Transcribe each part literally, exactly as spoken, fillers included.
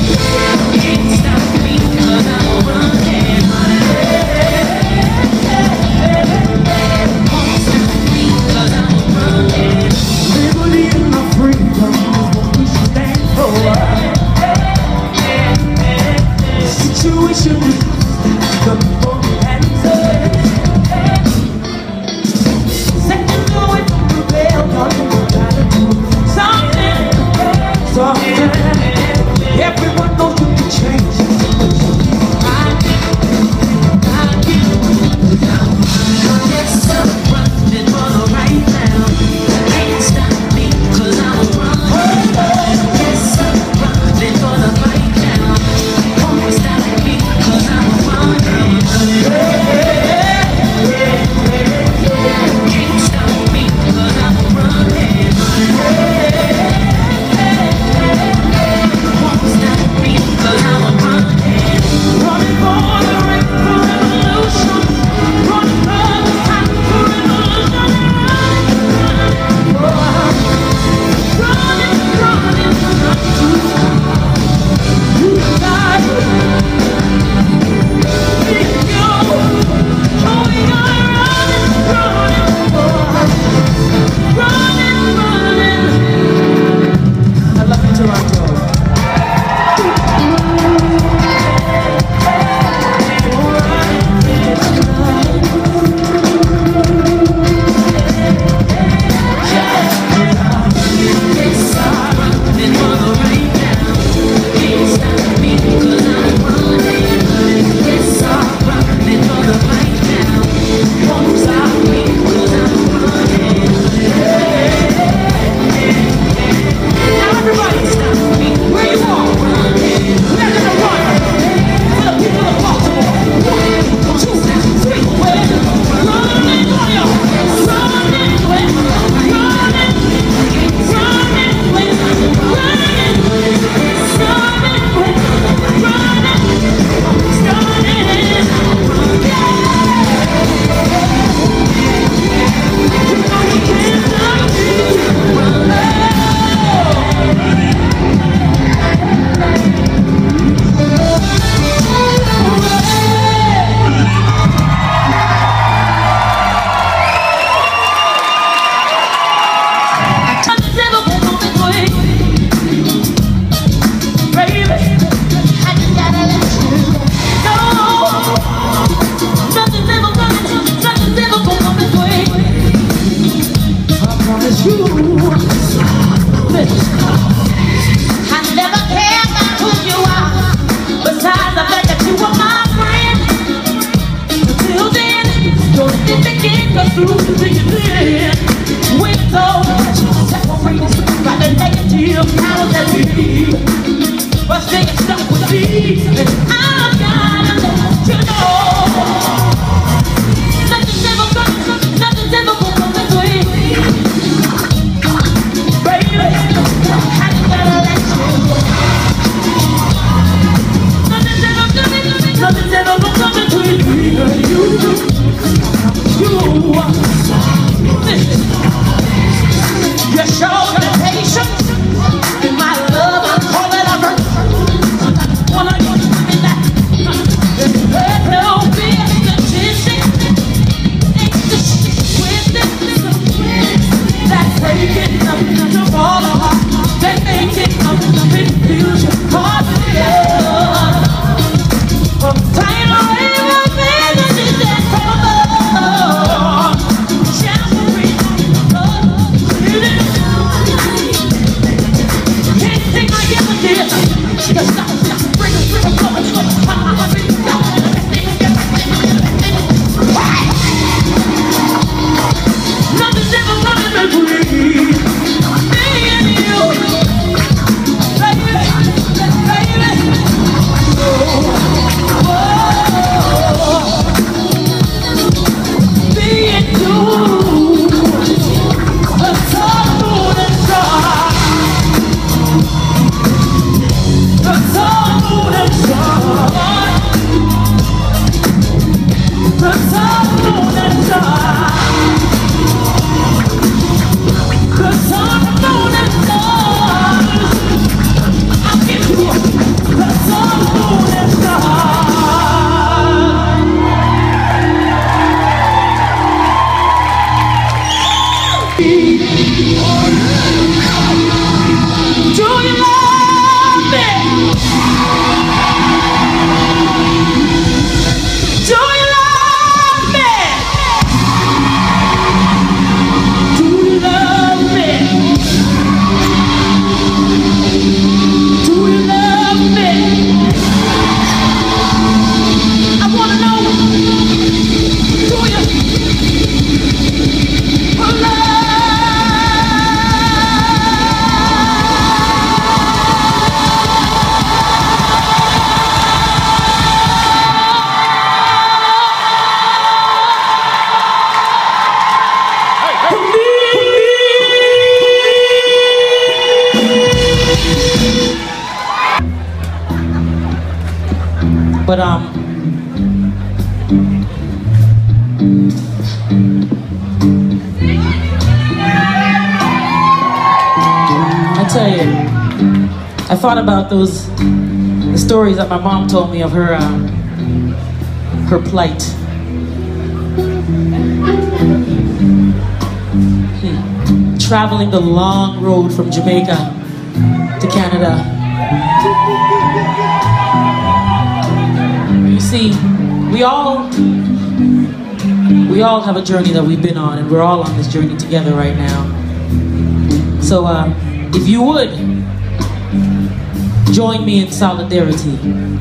Wanna But um, I tell you, I thought about those the stories that my mom told me of her uh, her plight. Hmm. Traveling the long road from Jamaica to Canada. See, we all, we all have a journey that we've been on, and we're all on this journey together right now. So, uh, if you would, join me in solidarity.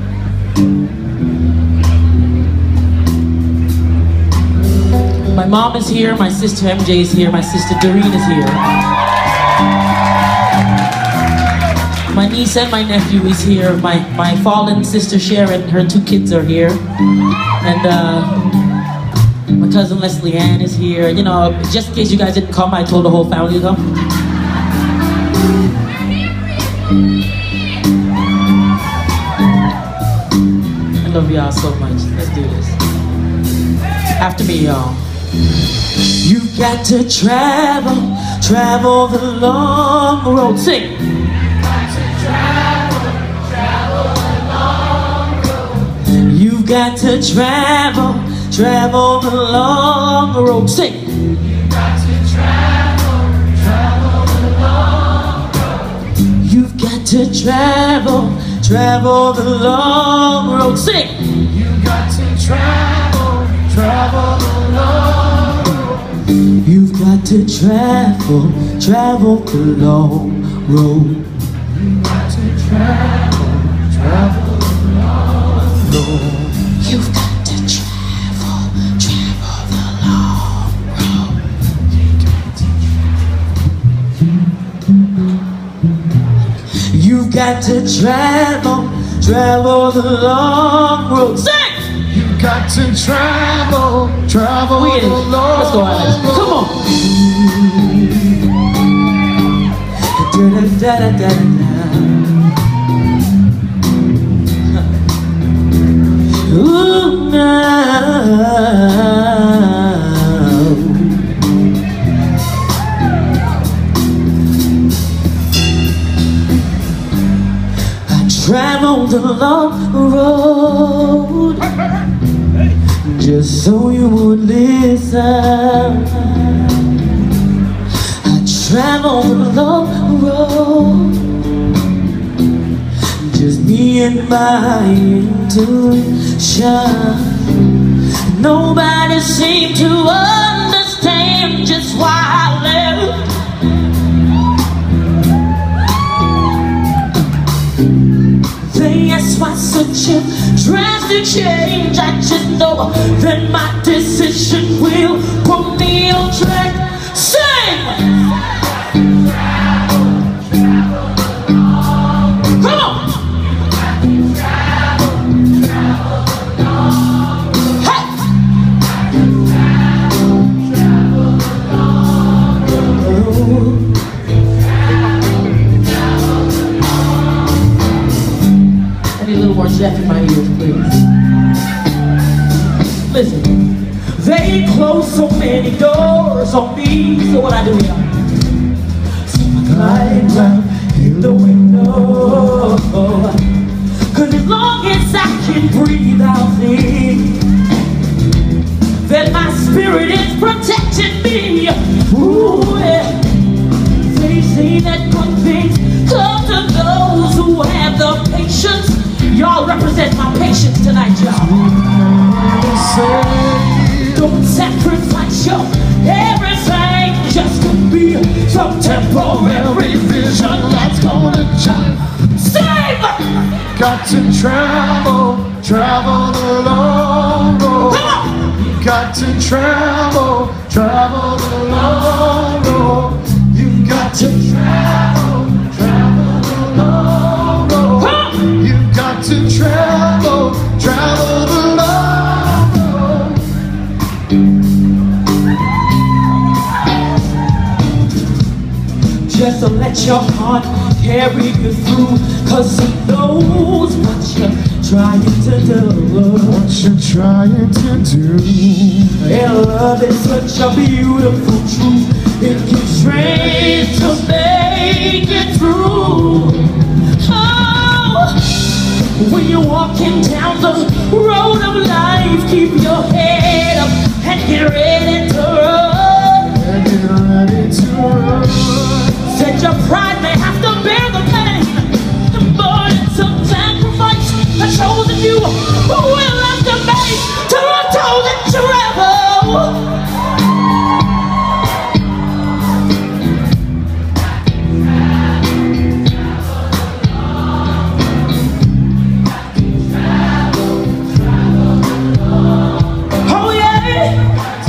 My mom is here, my sister M J is here, my sister Doreen is here. My niece and my nephew is here. My, my fallen sister Sharon, her two kids are here. And uh, my cousin Leslie Ann is here. You know, just in case you guys didn't come, I told the whole family to come. I love y'all so much. Let's do this. After me, y'all. You've got to travel, travel the long road. Sing. You've got to travel, travel the long road. Sing. You've got to travel, travel the long road. You've got to travel, travel the long road. Sing. You've got to travel, travel the long road. You've got to travel, travel the long road. You've got to travel, travel. You've got to travel, travel the long road. You've got to travel, travel the long road. Sing! You've got to travel, travel the long road. Let's go, Alex. Come on. Da, da, da, da, da. Ooh, no. I traveled a long road just so you would listen. I traveled a long road, just me and my intuition. Nobody seemed to understand just why I left. They asked why such a drastic change. I just know that my decision will put me on track. Sing! Jeff in my ears, please. Listen, they closed so many doors on me. So what I do, y'all? So I climb out in the window. Cause as long as I can breathe out things, that my spirit is protecting me. Ooh, yeah. They say that good things come to those who have the patience Y'all represent my patience tonight, y'all. Don't sacrifice your everything just to be some temporary vision that's gonna change. Save! Got to travel, travel the long road. Got to travel, travel the long road. You got to travel, travel the long road. You got to travel, travel the long road. Just to let your heart carry you through, cause he knows what you're trying to do. What you're trying to do. And love is such a beautiful truth. It gives strength to make it through. Oh, when you're walking down the road of life, keep your head up and get ready to run. And get ready to run. Said your pride may have to bear the pain, but it's a sacrifice that chosen you will have to make to a chosen travel. Oh yeah.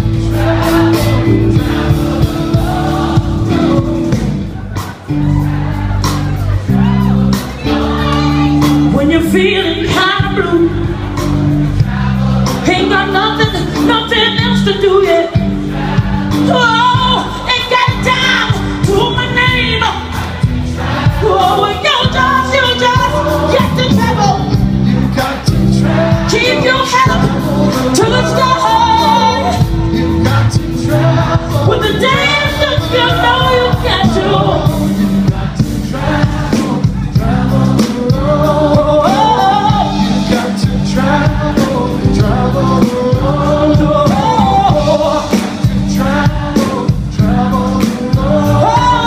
When you're feeling kind of blue, ain't got nothing, nothing else to do yet. Oh, ain't got time to my name. Oh, and you just, you just get to travel. You got to travel. Keep your head up to the sky. You got to travel. With the dance that you know you got to. You got to travel, travel the road. Oh, You got to travel, travel the road. oh, Travel, travel the road.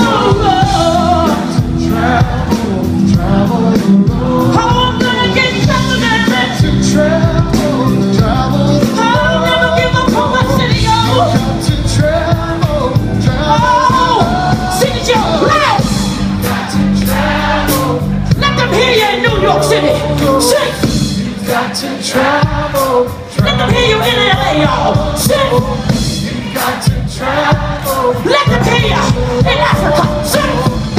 oh, Travel, travel the road. I'm gonna get something baby. To travel, travel the road. I'll never give up on my city, yo. Got to travel, travel. Oh, sing it, yo, loud. Got to travel. Let them hear you in New York City. Sing. Got to travel, Let them hear you in L A, y'all. Sing. you got to travel. Let them hear you in Africa. Sing.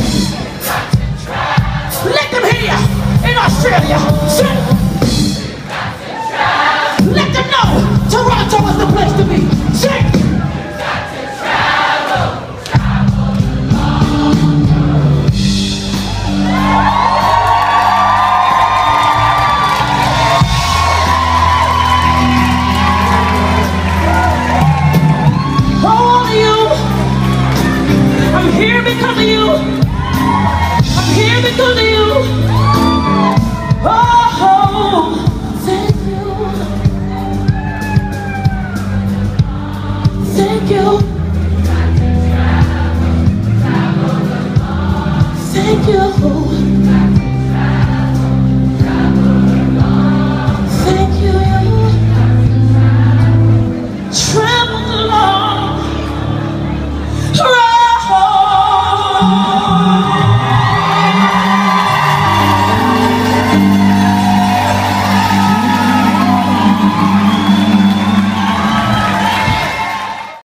Let them hear you in Australia. Sing. Let them know Toronto is the place to be. Sing. All of you, I'm here because of you. I'm here because of you. Oh, thank you. Thank you. Thank you.